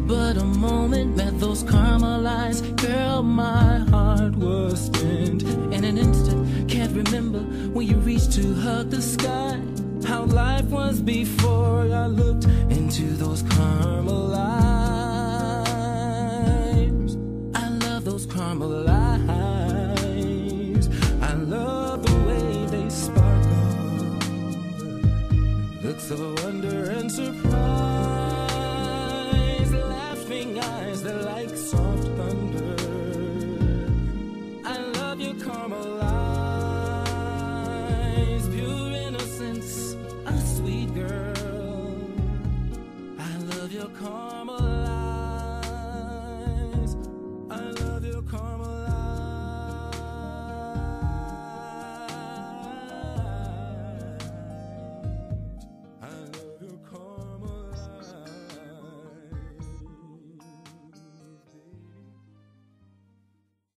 but a moment met those Carmel eyes. Girl, my heart was spent in an instant. Can't remember when you reached to hug the sky. How life was before I looked into those Carmel eyes. I love those Carmel eyes. I love the way they sparkle. Looks of wonder and surprise.